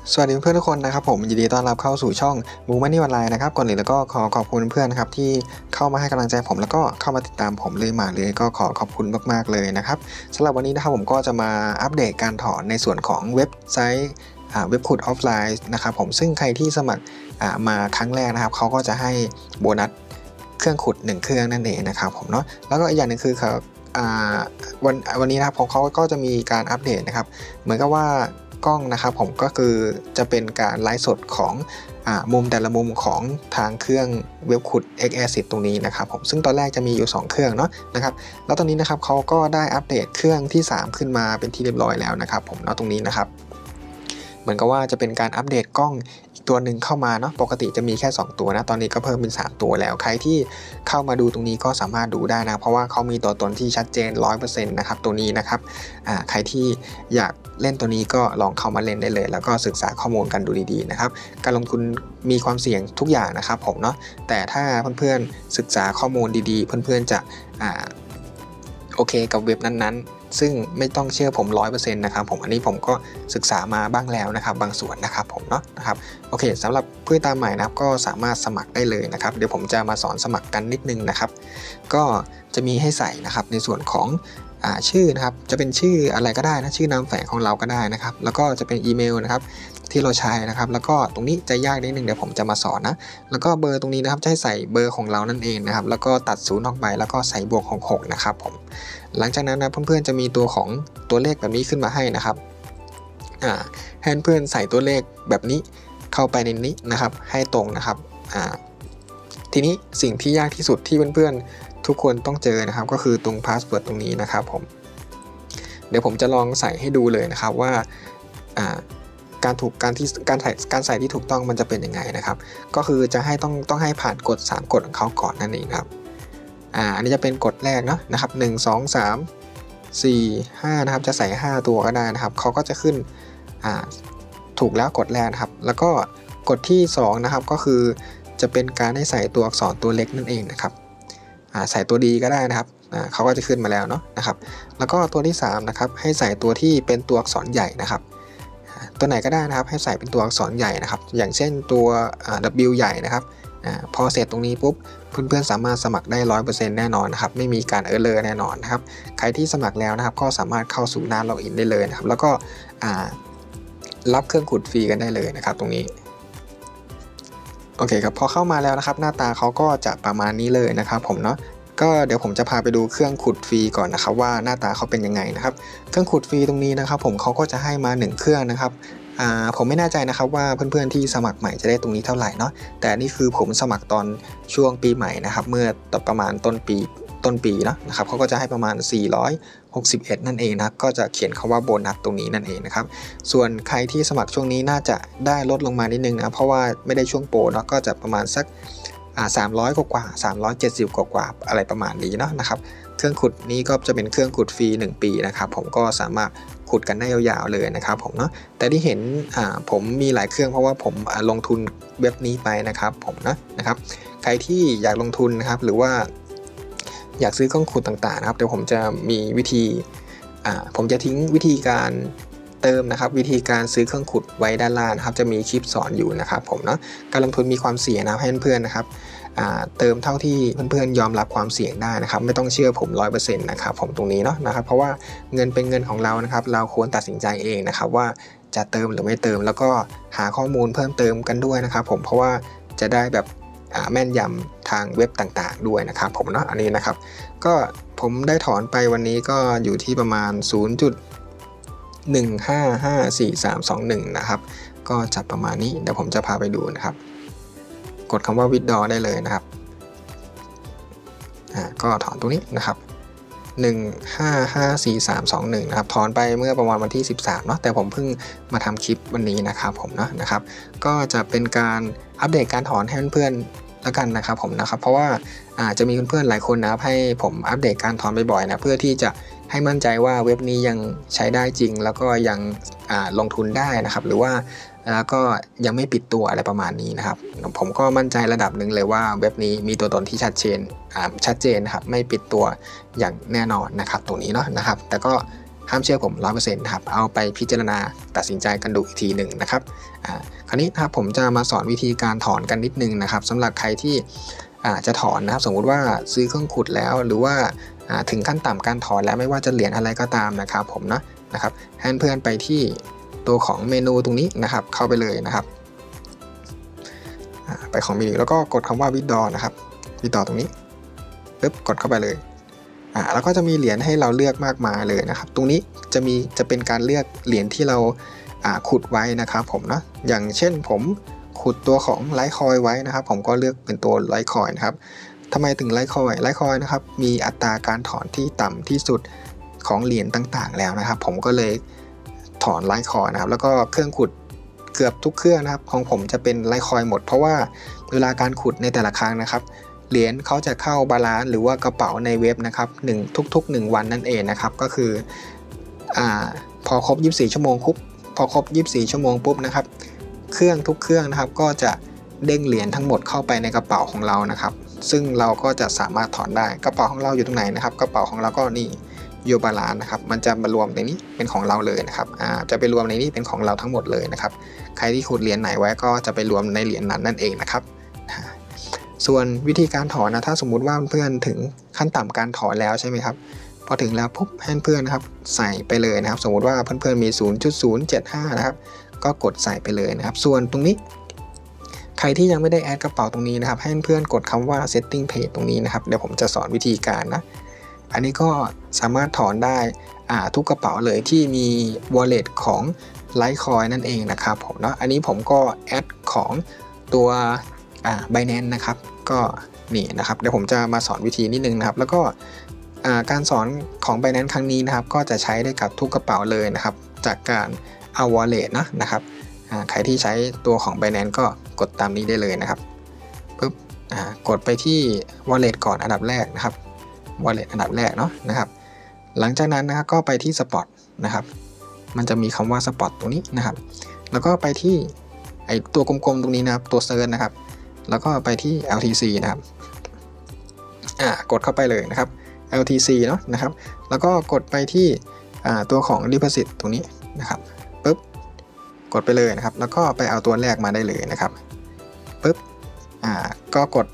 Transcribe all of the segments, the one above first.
สวัสดีเพื่อนทุกคนนะครับผมยินดีต้อนรับเข้าสู่ช่องมูมันนี่ออนไลน์นะครับก่อนอื่นแล้วก็ขอขอบคุณเพื่อนนะครับที่เข้ามาให้กำลังใจผมแล้วก็เข้ามาติดตามผมเลยมาเลยก็ขอขอบคุณมากๆเลยนะครับสำหรับวันนี้นะครับผมก็จะมาอัปเดตการถอนในส่วนของเว็บไซต์เว็บขุดออฟไลน์นะครับผมซึ่งใครที่สมัครมาครั้งแรกนะครับเขาก็จะให้โบนัสเครื่องขุด1เครื่องนั่นเองนะครับผมเนาะแล้วก็อีกอย่างนึงคือเขาวันนี้นะครับเขาก็จะมีการอัปเดตนะครับเหมือนกับว่ากล้องนะครับผมก็คือจะเป็นการไลฟ์สดของมุมแต่ละมุมของทางเครื่องเว็บขุด XR10 ตรงนี้นะครับผมซึ่งตอนแรกจะมีอยู่2เครื่องเนาะนะครับแล้วตอนนี้นะครับเขาก็ได้อัปเดตเครื่องที่3ขึ้นมาเป็นที่เรียบร้อยแล้วนะครับผมเนาะตรงนี้นะครับเหมือนกับว่าจะเป็นการอัปเดตกล้องอีกตัวหนึ่งเข้ามาเนาะปกติจะมีแค่2ตัวนะตอนนี้ก็เพิ่มเป็น3ตัวแล้วใครที่เข้ามาดูตรงนี้ก็สามารถดูได้นะเพราะว่าเขามีตัวตนที่ชัดเจน 100% นะครับตัวนี้นะครับใครที่อยากเล่นตัวนี้ก็ลองเข้ามาเล่นได้เลยแล้วก็ศึกษาข้อมูลกันดูดีๆนะครับการลงทุนมีความเสี่ยงทุกอย่างนะครับผมเนาะแต่ถ้าเพื่อนๆศึกษาข้อมูลดีๆเพื่อนๆจะโอเคกับเว็บนั้นๆซึ่งไม่ต้องเชื่อผม 100% นะครับผมอันนี้ผมก็ศึกษามาบ้างแล้วนะครับบางส่วนนะครับผมเนาะนะครับโอเคสำหรับเพื่อนตามใหม่นะครับก็สามารถสมัครได้เลยนะครับเดี๋ยวผมจะมาสอนสมัครกันนิดนึงนะครับก็จะมีให้ใส่นะครับในส่วนของชื่อนะครับจะเป็นชื่ออะไรก็ได้นะชื่อนามแฝงของเราก็ได้นะครับแล้วก็จะเป็นอีเมลนะครับที่เราใช้นะครับแล้วก็ตรงนี้จะยากนิดนึงเดี๋ยวผมจะมาสอนนะแล้วก็เบอร์ตรงนี้นะครับจะให้ใส่เบอร์ของเรานั่นเองนะครับแล้วก็ตัด0ออกไปแล้วก็ใส่บวก6นะครับผมหลังจากนั้นนะเพื่อนๆจะมีตัวของตัวเลขแบบนี้ขึ้นมาให้นะครับให้เพื่อนใส่ตัวเลขแบบนี้เข้าไปในนี้นะครับให้ตรงนะครับทีนี้สิ่งที่ยากที่สุดที่เพื่อนๆทุกคนต้องเจอนะครับก็คือตรงพาสเวิร์ดตรงนี้นะครับผมเดี๋ยวผมจะลองใส่ให้ดูเลยนะครับว่าการใส่ที่ถูกต้องมันจะเป็นยังไงนะครับก็คือจะให้ต้องให้ผ่านกฎ3กฎของเขาก่อนนั่นเองครับอันนี้จะเป็นกฎแรกเนาะนะครับ1 2 3 4 5นะครับจะใส่5ตัวก็ได้นะครับเขาก็จะขึ้นถูกแล้วกฎแรกนะครับแล้วก็กฎที่2นะครับก็คือจะเป็นการให้ใส่ตัวอักษรตัวเล็กนั่นเองนะครับใส่ตัวดีก็ได้นะครับเขาก็จะขึ้นมาแล้วเนาะนะครับแล้วก็ตัวที่3นะครับให้ใส่ตัวที่เป็นตัวอักษรใหญ่นะครับตัวไหนก็ได้นะครับให้ใส่เป็นตัวอักษรใหญ่นะครับอย่างเช่นตัว W ใหญ่นะครับพอเสร็จตรงนี้ปุ๊บเพื่อนๆสามารถสมัครได้ 100% แน่นอนนะครับไม่มีการเออร์เลอร์แน่นอนนะครับใครที่สมัครแล้วนะครับก็สามารถเข้าสู่หน้าล็อกอินได้เลยนะครับแล้วก็รับเครื่องขุดฟรีกันได้เลยนะครับตรงนี้โอเคครับพอเข้ามาแล้วนะครับหน้าตาเขาก็จะประมาณนี้เลยนะครับผมเนาะก็เดี๋ยวผมจะพาไปดูเครื่องขุดฟรีก่อนนะครับว่าหน้าตาเขาเป็นยังไงนะครับเครื่องขุดฟรีตรงนี้นะครับผมเขาก็จะให้มา1เครื่องนะครับผมไม่แน่ใจนะครับว่าเพื่อนๆที่สมัครใหม่จะได้ตรงนี้เท่าไหร่เนาะแต่นี่คือผมสมัครตอนช่วงปีใหม่นะครับเมื่อประมาณต้นปีนะครับเขาก็จะให้ประมาณ461นั่นเองนะก็จะเขียนคำว่าโบนัสตรงนี้นั่นเองนะครับส่วนใครที่สมัครช่วงนี้น่าจะได้ลดลงมานิดนึงนะเพราะว่าไม่ได้ช่วงโปรเนาะก็จะประมาณสัก300กว่า370กว่าอะไรประมาณนี้เนาะนะครับเครื่องขุดนี้ก็จะเป็นเครื่องขุดฟรี1ปีนะครับผมก็สามารถขุดกันได้ยาวๆเลยนะครับผมเนาะแต่ที่เห็นผมมีหลายเครื่องเพราะว่าผมลงทุนเว็บนี้ไปนะครับผมนะครับใครที่อยากลงทุนนะครับหรือว่าอยากซื้อเครื่องขุดต่างๆนะครับเดี๋ยวผมจะมีวิธีผมจะทิ้งวิธีการเติมนะครับวิธีการซื้อเครื่องขุดไว้ด้านล่างนะครับจะมีคลิปสอนอยู่นะครับผมเนาะการลงทุนมีความเสี่ยงนะให้เพื่อนๆนะครับเติมเท่าที่เพื่อนๆยอมรับความเสี่ยงได้นะครับไม่ต้องเชื่อผม 100% นะครับผมตรงนี้เนาะนะครับเพราะว่าเงินเป็นเงินของเรานะครับเราควรตัดสินใจเองนะครับว่าจะเติมหรือไม่เติมแล้วก็หาข้อมูลเพิ่มเติมกันด้วยนะครับผมเพราะว่าจะได้แบบแม่นยำทางเว็บต่างๆด้วยนะครับผมเนาะอันนี้นะครับก็ผมได้ถอนไปวันนี้ก็อยู่ที่ประมาณ0.155431นะครับก็จะประมาณนี้เดี๋ยวผมจะพาไปดูนะครับกดคำว่า withdraw ได้เลยนะครับก็ถอนตรงนี้นะครับ155431นะครับถอนไปเมื่อประมาณวันที่13เนาะแต่ผมเพิ่งมาทำคลิปวันนี้นะครับผมนะครับก็จะเป็นการอัปเดตการถอนให้เพื่อนๆแล้วกันนะครับผมนะครับเพราะว่าจะมีเพื่อนๆหลายคนนะครับให้ผมอัปเดตการถอนบ่อยๆนะเพื่อที่จะให้มั่นใจว่าเว็บนี้ยังใช้ได้จริงแล้วก็ยังลงทุนได้นะครับหรือว่าแล้วก็ยังไม่ปิดตัวอะไรประมาณนี้นะครับผมก็มั่นใจระดับหนึ่งเลยว่าเว็บนี้มีตัวตนที่ชัดเจนนะครับไม่ปิดตัวอย่างแน่นอนนะครับตรงนี้เนาะนะครับแต่ก็ห้ามเชื่อผม 100% นะครับเอาไปพิจารณาตัดสินใจกันดูอีกทีหนึ่งนะครับคราวนี้นะครับผมจะมาสอนวิธีการถอนกันนิดนึงนะครับสำหรับใครที่จะถอนนะครับสมมุติว่าซื้อเครื่องขุดแล้วหรือว่าถึงขั้นต่ำการถอนแล้วไม่ว่าจะเหรียญอะไรก็ตามนะครับผมนะครับให้เพื่อนไปที่ตัวของเมนูตรงนี้นะครับเข้าไปเลยนะครับไปของเมนูแล้วก็กดคำว่า withdraw นะครับ withdraw ตรงนี้ปึ๊บกดเข้าไปเลยแล้วก็จะมีเหรียญให้เราเลือกมากมายเลยนะครับตรงนี้จะเป็นการเลือกเหรียญที่เราขุดไว้นะครับผมนะอย่างเช่นผมขุดตัวของไลท์คอยไว้นะครับผมก็เลือกเป็นตัวไลท์คอยนะครับทำไมถึงไลท์คอยนะครับมีอัตราการถอนที่ต่ำที่สุดของเหรียญต่างๆแล้วนะครับผมก็เลยถอนไลท์คอยนะครับแล้วก็เครื่องขุดเกือบทุกเครื่องนะครับของผมจะเป็นไลท์คอยหมดเพราะว่าเวลาการขุดในแต่ละครั้งนะครับเหรียญเขาจะเข้าบาลานซ์หรือว่ากระเป๋าในเว็บนะครับทุก1วันนั่นเองนะครับก็คือพอครบ24ชั่วโมงปุ๊บนะครับเครื่องทุกเครื่องนะครับก็จะเด้งเหรียญทั้งหมดเข้าไปในกระเป๋าของเรานะครับซึ่งเราก็จะสามารถถอนได้กระเป๋าของเราอยู่ตรงไหนนะครับกระเป๋าของเราก็นี่โยบาลานนะครับมันจะมารวมในนี้เป็นของเราเลยนะครับจะไปรวมในนี้เป็นของเราทั้งหมดเลยนะครับใครที่ขุดเหรียญไหนไว้ก็จะไปรวมในเหรียญนั้นนั่นเองนะครับส่วนวิธีการถอนนะถ้าสมมุติว่าเพื่อนถึงขั้นต่ำการถอนแล้วใช่ไหมครับพอถึงแล้วปุ๊บให้เพื่อนนะครับใส่ไปเลยนะครับสมมุติว่าเพื่อนๆมี 0.075 นะครับก็กดใส่ไปเลยนะครับส่วนตรงนี้ใครที่ยังไม่ได้แอดกระเป๋าตรงนี้นะครับให้เพื่อนกดคำว่า setting page ตรงนี้นะครับเดี๋ยวผมจะสอนวิธีการนะอันนี้ก็สามารถถอนได้ทุกกระเป๋าเลยที่มี wallet ของ Litecoin นั่นเองนะครับผมเนาะอันนี้ผมก็แอดของตัวBinance นะครับก็นี่นะครับเดี๋ยวผมจะมาสอนวิธีนิดนึงนะครับแล้วก็การสอนของ Binance ครั้งนี้นะครับก็จะใช้ได้กับทุกกระเป๋าเลยนะครับจากการเอา wallet นะครับใครที่ใช้ตัวของ Binance ก็กดตามนี้ได้เลยนะครับปึ๊บกดไปที่ wallet ก่อนอันดับแรกนะครับ wallet อันดับแรกเนาะนะครับหลังจากนั้นนะครับก็ไปที่ spot นะครับมันจะมีคำว่า spot ตรงนี้นะครับแล้วก็ไปที่ไอตัวกลมๆตรงนี้นะครับตัวเซิร์ชนะครับแล้วก็ไปที่ LTC นะครับกดเข้าไปเลยนะครับ LTC เนาะนะครับแล้วก็กดไปที่ตัวของ deposit ตรงนี้นะครับปึ๊บกดไปเลยนะครับแล้วก็ไปเอาตัวแรกมาได้เลยนะครับปึ๊บก็กด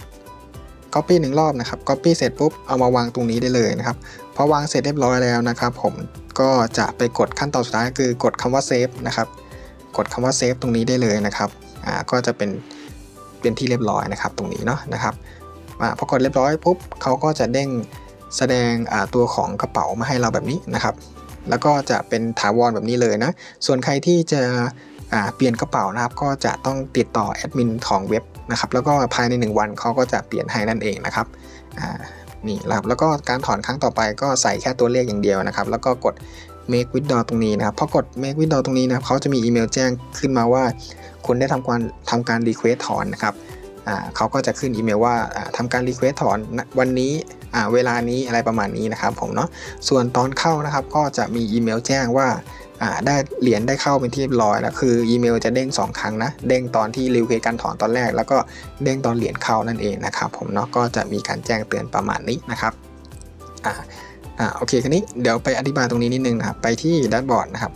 copy 1 รอบนะครับ copy เสร็จปุ๊บเอามาวางตรงนี้ได้เลยนะครับพอวางเสร็จเรียบร้อยแล้วนะครับผมก็จะไปกดขั้นตอนสุดท้ายคือกดคำว่า save นะครับกดคำว่า save ตรงนี้ได้เลยนะครับก็จะเป็นที่เรียบร้อยนะครับตรงนี้เนาะนะครับพอกดเรียบร้อยปุ๊บเขาก็จะเด้งแสดงตัวของกระเป๋ามาให้เราแบบนี้นะครับแล้วก็จะเป็นถาวรแบบนี้เลยนะส่วนใครที่จะเปลี่ยนกระเป๋านะครับก็จะต้องติดต่อแอดมินของเว็บนะครับแล้วก็ภายใน1 วันเขาก็จะเปลี่ยนให้นั่นเองนะครับนี่ครับแล้วก็การถอนครั้งต่อไปก็ใส่แค่ตัวเลขอย่างเดียวนะครับแล้วก็กด make withdraw ตรงนี้นะครับพอกด make withdraw ตรงนี้นะครับเขาจะมีอีเมลแจ้งขึ้นมาว่าคุณได้ทำการ request ถอนนะครับเขาก็จะขึ้นอีเมลว่าทำการ request ถอนวันนี้เวลานี้อะไรประมาณนี้นะครับผมเนาะส่วนตอนเข้านะครับก็จะมีอีเมลแจ้งว่าได้เหรียญได้เข้าเป็นที่เรียบร้อยแล้วคืออีเมลจะเด้ง2 ครั้งนะเด้งตอนที่รีเควสการถอนตอนแรกแล้วก็เด้งตอนเหรียญเข้านั่นเองนะครับผมเนาะก็จะมีการแจ้งเตือนประมาณนี้นะครับโอเคคราวนี้เดี๋ยวไปอธิบายตรงนี้นิดนึงนะครับไปที่แดชบอร์ดนะครับ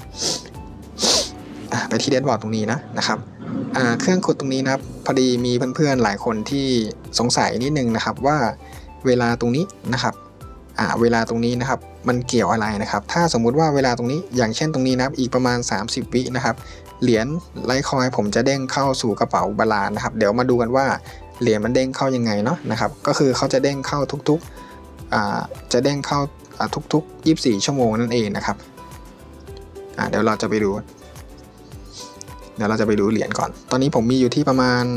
ไปที่แดชบอร์ดตรงนี้นะครับเครื่องขุดตรงนี้นะครับพอดีมีเพื่อนๆหลายคนที่สงสัยนิดนึงนะครับว่าเวลาตรงนี้นะครับเวลาตรงนี้นะครับมันเกี่ยวอะไรนะครับถ้าสมมุติว่าเวลาตรงนี้อย่างเช่นตรงนี้นะครับอีกประมาณ30 วินะครับเหรียญไลท์คอยผมจะเด้งเข้าสู่กระเป๋าบาลานซ์นะครับเดี๋ยวมาดูกันว่าเหรียญมันเด้งเข้ายังไงเนาะนะครับก็คือเขาจะเด้งเข้าทุกๆจะเด้งเข้าทุกๆ24 ชั่วโมงนั่นเองนะครับเดี๋ยวเราจะไปดูเหรียญก่อนตอนนี้ผมมีอยู่ที่ประมาณ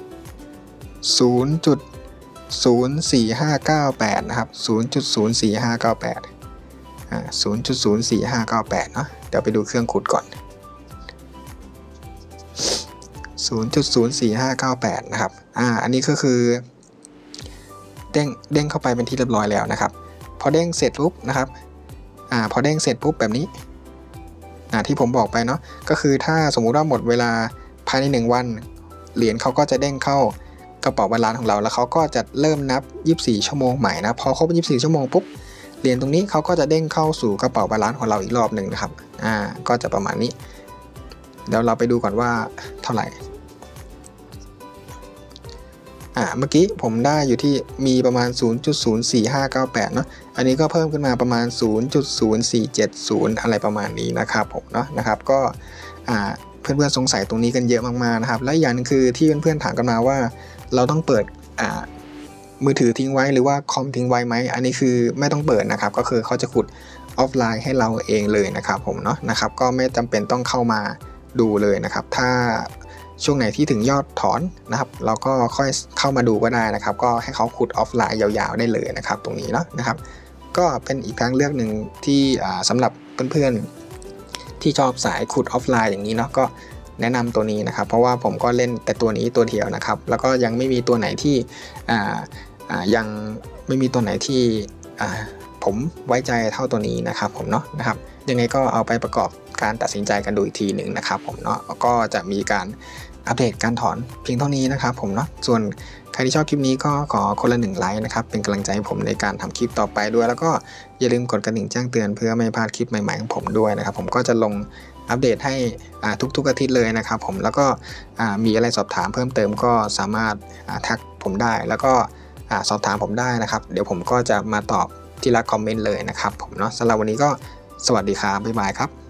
0.04598 นะครับ 0.04598 0.04598 เนาะเดี๋ยวไปดูเครื่องขุดก่อน 0.04598 นะครับอันนี้ก็คือเด้งเข้าไปเป็นที่เรียบร้อยแล้วนะครับพอเด้งเสร็จปุ๊บนะครับพอเด้งเสร็จปุ๊บแบบนี้ที่ผมบอกไปเนาะก็คือถ้าสมมุติว่าหมดเวลาภายใน1 วันเหรียญเขาก็จะเด้งเข้ากระเป๋าบาลานซ์ของเราแล้วเขาก็จะเริ่มนับ24 ชั่วโมงใหม่นะพอครบ24 ชั่วโมงปุ๊บเหรียญตรงนี้เขาก็จะเด้งเข้าสู่กระเป๋าบาลานซ์ของเราอีกรอบหนึ่งนะครับก็จะประมาณนี้เดี๋ยวเราไปดูก่อนว่าเท่าไหร่เมื่อกี้ผมได้อยู่ที่มีประมาณ 0.04598 เนาะอันนี้ก็เพิ่มขึ้นมาประมาณ 0.0470 อะไรประมาณนี้นะครับผมเนาะนะครับก็เพื่อนๆสงสัยตรงนี้กันเยอะมากๆนะครับและอย่างนึงคือที่เพื่อนๆถามกันมาว่าเราต้องเปิดมือถือทิ้งไว้หรือว่าคอมทิ้งไว้ไหมอันนี้คือไม่ต้องเปิดนะครับก็คือเขาจะขุดออฟไลน์ให้เราเองเลยนะครับผมเนาะนะครับก็ไม่จำเป็นต้องเข้ามาดูเลยนะครับถ้าช่วงไหนที่ถึงยอดถอนนะครับเราก็ค่อยเข้ามาดูก็ได้นะครับก็ให้เขาขุดออฟไลน์ยาวๆได้เลยนะครับตรงนี้เนาะนะครับก็เป็นอีกทางเลือกหนึ่งที่สำหรับเพื่อนๆที่ชอบสายขุดออฟไลน์อย่างนี้เนาะก็แนะนำตัวนี้นะครับเพราะว่าผมก็เล่นแต่ตัวนี้ตัวเดียวนะครับแล้วก็ยังไม่มีตัวไหนที่ยังไม่มีตัวไหนที่ผมไว้ใจเท่าตัวนี้นะครับผมเนาะนะครับยังไงก็เอาไปประกอบการตัดสินใจกันดูอีกทีหนึ่งนะครับผมเนาะก็จะมีการอัปเดตการถอนเพียงเท่านี้นะครับผมเนาะส่วนใครที่ชอบคลิปนี้ก็ขอคนละ1ไลค์นะครับเป็นกำลังใจให้ผมในการทำคลิปต่อไปด้วยแล้วก็อย่าลืมกดกระดิ่งแจ้งเตือนเพื่อไม่พลาดคลิปใหม่ๆของผมด้วยนะครับผมก็จะลงอัปเดตให้ทุกๆอาทิตย์เลยนะครับผมแล้วก็มีอะไรสอบถามเพิ่มเติมก็สามารถทักผมได้แล้วก็สอบถามผมได้นะครับเดี๋ยวผมก็จะมาตอบที่ละคอมเมนต์เลยนะครับผมเนาะสำหรับวันนี้ก็สวัสดีครับบ๊ายบายครับ